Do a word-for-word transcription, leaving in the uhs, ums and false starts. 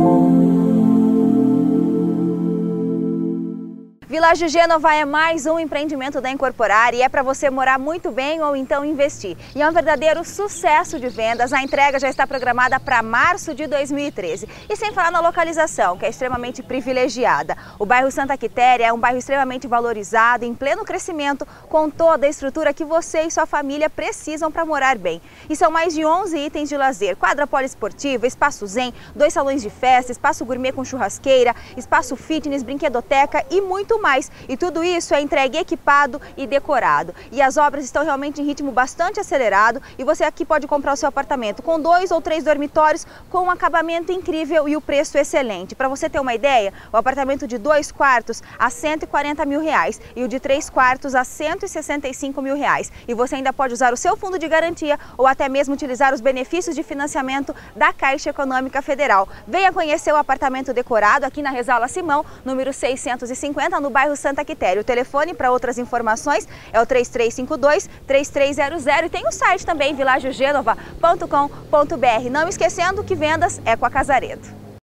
Világio Gênova é mais um empreendimento da Incorporar e é para você morar muito bem ou então investir. E é um verdadeiro sucesso de vendas. A entrega já está programada para março de dois mil e treze. E sem falar na localização, que é extremamente privilegiada. O bairro Santa Quitéria é um bairro extremamente valorizado, em pleno crescimento, com toda a estrutura que você e sua família precisam para morar bem. E são mais de onze itens de lazer: quadra poliesportiva, espaço zen, dois salões de festa, espaço gourmet com churrasqueira, espaço fitness, brinquedoteca e muito mais. E tudo isso é entregue equipado e decorado. E as obras estão realmente em ritmo bastante acelerado e você aqui pode comprar o seu apartamento com dois ou três dormitórios com um acabamento incrível e o preço excelente. Para você ter uma ideia, o apartamento de dois quartos a cento e quarenta mil reais e o de três quartos a cento e sessenta e cinco mil reais. E você ainda pode usar o seu fundo de garantia ou até mesmo utilizar os benefícios de financiamento da Caixa Econômica Federal. Venha conhecer o apartamento decorado aqui na Rezaula Simão, número seiscentos e cinquenta, no bairro Santa Quitéria. O telefone para outras informações é o três três cinco dois, três três zero zero e tem o site também, világio genova ponto com ponto br. Não esquecendo que vendas é com a Casaredo.